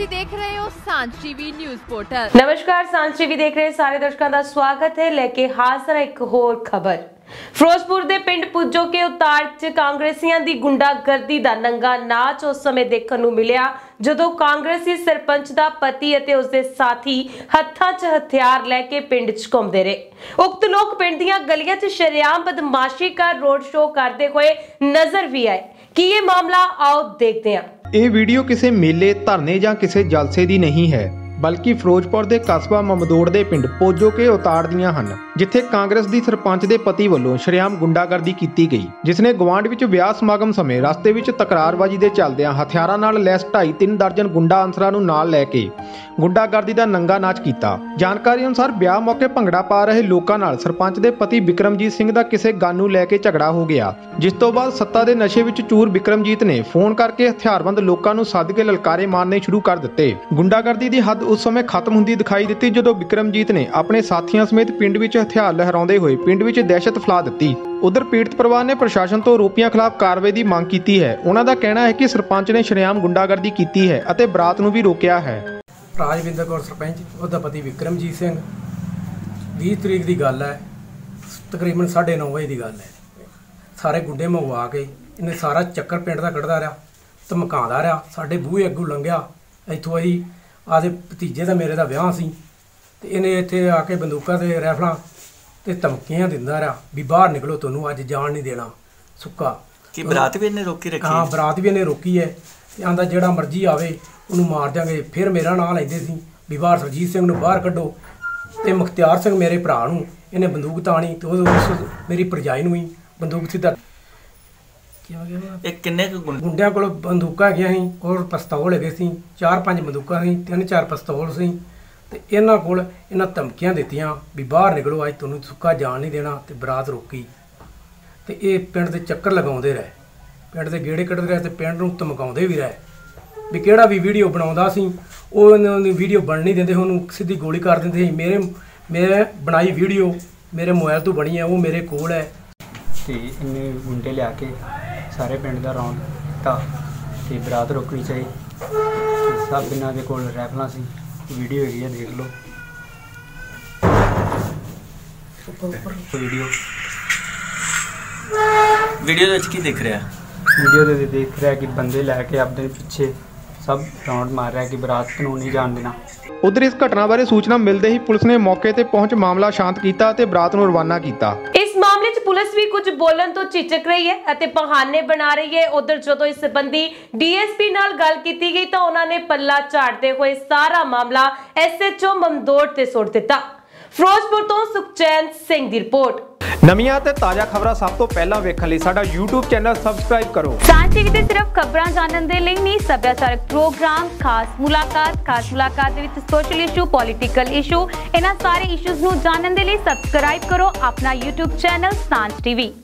ਤੁਸੀਂ देख रहे हो सांझ टीवी न्यूज़ पोर्टल। नमस्कार, सांझ टीवी देख रहे सारे दर्शकों का स्वागत है। लेके हाजिर एक होर खबर। ਫਿਰੋਜ਼ਪੁਰ ਦੇ ਪਿੰਡ ਪੁੱਜੋ ਕੇ ਉਤਾੜ 'ਚ ਕਾਂਗਰਸੀਆਂ ਦੀ ਗੁੰਡਾਗਰਦੀ ਦਾ ਨੰਗਾ ਨਾਚ ਉਸ ਸਮੇਂ ਦੇਖਣ ਨੂੰ ਮਿਲਿਆ ਜਦੋਂ ਕਾਂਗਰਸੀ ਸਰਪੰਚ ਦਾ ਪਤੀ ਅਤੇ ਉਸਦੇ ਸਾਥੀ ਹੱਥਾਂ 'ਚ ਹਥਿਆਰ ਲੈ ਕੇ ਪਿੰਡ 'ਚ ਘੁੰਮਦੇ ਰਹੇ। ਉਕਤ ਲੋਕ ਪਿੰਡ ਦੀਆਂ ਗਲੀਆਂ 'ਚ ਸ਼ਰੇਆਮ ਬਦਮਾਸ਼ੀ ਕਰ ਰੋਡ ਸ਼ੋਅ ਕਰਦੇ ਹੋਏ ਨਜ਼ਰ ਵੀ ਆਏ। ਕੀ ਇਹ ਮਾਮਲਾ ਆਓ ਦੇਖਦੇ ਹਾਂ। ਇਹ ਵੀਡੀਓ ਕਿਸੇ ਮੇਲੇ ਧਰਨੇ ਜਾਂ ਕਿਸੇ ਜਲਸੇ ਦੀ ਨਹੀਂ ਹੈ बल्कि फिरोजपुर के कस्बा ममदोड़ के पिंड पोजो के उताड़ दियां हन जिथे कांग्रेस की सरपंच के पति वालों शरेआम गुंडागर्दी की गई जिसने गवांढ विच विआह समागम समय रस्ते विच तकरारबाजी के चलदियां हथियारां नाल लैस 2.5-3 दर्जन गुंडा अंसरां नूं नाल लैके गुंडागर्दी का नंगा नाच किया। जानकारी अनुसार ब्याह मौके भंगड़ा पा रहे लोगों नाल सरपंच के पति बिक्रमजीत सिंह का किसी गन नूं लैके झगड़ा हो गया जिस तो बाद सत्ता के नशे विच चूर बिक्रमजीत ने फोन करके हथियारबंद लोगों नूं सद के ललकारे मारने शुरू कर दिते। गुंडागर्दी की हद उस समय खत्म हुंदी दिखाई दी जदों बिक्रमजीत ने अपने साथियों समेत पिंड विच हथियार लहराउंदे हुए पिंड विच दहशत फैला दी। उधर पीड़ित परिवार ने प्रशासन तो आरोपियों खिलाफ कार्रवाई की मांग की है। उन्हां दा कहना है कि सरपंच ने शरेआम गुंडागर्दी की है और बरात नूं भी रोकिया है। राजविंदर कौर सरपंच उसका पति बिक्रमजीत सिंह 20 तरीक की गल है, तकरीबन 9:30 बजे की गल है। सारे गुंडे मंगवा के इन्हें सारा चक्कर पिंड का कढ़दा रहा, धमकांदा रहा, साडे बूहे अगों लंघिया। इत्थों असीं आदे भतीजे का मेरे का विआह सी ते इन्हें इत्थे आके बंदूकां ते राइफलां ते धमकियां दिंदा रहा भी बाहर निकलो, तुहानूं अज जाण नहीं देना सुक्का। कि बरात भी इन्हें रोकी रखी? हाँ, बरात भी इन्हें रोकी है। आंदा जिहड़ा मर्जी आवे उन्होंने मार देंगे। फिर मेरा नाम लेंदे सी भी बाहर सरजीत सिंह नूं बाहर कड्डो ते मुख्तियार सिंह मेरे भरा नूं इन्हें बंदूक ताणी ते उस मेरी भरजाई नूं ही बंदूक सीधा किन्ने गुंडियां कोल बंदूकां हैगियां सी और पिस्तौल हैगे सी, 4-5 बंदूकां सी, 3-4 पिस्तौल सी ते इन्हां कोल इन्हां धमकियां दित्तियां भी बाहर निकलो, अज तुहानूं सुक्का जाण नहीं देना ते बरात रोकी ते इह पिंड दे चक्कर लगाउंदे रहे, पिंड दे गेड़े कड्डदे रहे ते पिंड नूं धमकाउंदे भी रहे भी किहड़ा भी वीडियो बनाउंदा सी ओह वीडियो बन नहीं दिंदे, ओहनूं सीधी गोली कर दिंदे सी। मेरे बनाई वीडियो मेरे मोबाइल तो बनी है, वो मेरे कोल है ते इन्ने गुंडे लिया के सारे पिंड का रौंद दिता ते बरात रोकनी चाहिए। सब इन्हां दे कोल राइफलां सी, वीडियो हैगी है, देख लो वीडियो की दिख रहा है? वीडियो दे देख रहा है कि बंदे लैके अपने पीछे सब राउंड मार रहा है कि बरात नूं नहीं जाण देना। उधर इस घटना बारे सूचना मिलते ही पुलिस ने मौके ते पहुंच मामला शांत किया ते बरात नूं रवाना किया। इस मामले च पुलिस भी कुछ बोलन तो झिझक रही है ਅਤੇ ਬਹਾਨੇ ਬਣਾ ਰਹੀ है। उधर ਜਦੋਂ ਇਸ ਸੰਬੰਧੀ ਡੀਐਸਪੀ ਨਾਲ ਗੱਲ ਕੀਤੀ ਗਈ ਤਾਂ ਉਹਨਾਂ ਨੇ ਪੱਲਾ ਝਾੜਦੇ ਹੋਏ ਸਾਰਾ ਮਾਮਲਾ ਐਸਐਚਓ ਮਮਦੋੜ ਤੇ ਸੁੱਟ ਦਿੱਤਾ। ਫਿਰੋਜ਼ਪੁਰ ਤੋਂ ਸੁਖਚੈਨ ਸਿੰਘ ਦੀ ਰਿਪੋर्ट। ਨਵੀਆਂ ਤੇ ਤਾਜ਼ਾ ਖਬਰਾਂ ਸਭ ਤੋਂ ਪਹਿਲਾਂ ਵੇਖਣ ਲਈ ਸਾਡਾ YouTube ਚੈਨਲ ਸਬਸਕ੍ਰਾਈਬ ਕਰੋ। सांझ टीवी ਤੇ ਸਿਰਫ ਖਬਰਾਂ ਜਾਣਨ ਦੇ ਲਈ ਨਹੀਂ, ਸੱਭਿਆਚਾਰਕ ਪ੍ਰੋਗਰਾਮ, ਖਾਸ ਮੁਲਾਕਾਤ ਦੇ ਵਿੱਚ ਸੋਸ਼ਲ ਇਸ਼ੂ, ਪੋਲੀਟੀਕਲ ਇਸ਼ੂ, ਇਹਨਾਂ ਸਾਰੇ ਇਸ਼ੂਜ਼ ਨੂੰ ਜਾਣਨ ਦੇ ਲਈ ਸਬਸਕ੍ਰਾਈਬ ਕਰੋ ਆਪਣਾ YouTube ਚੈਨਲ सांझ टीवी।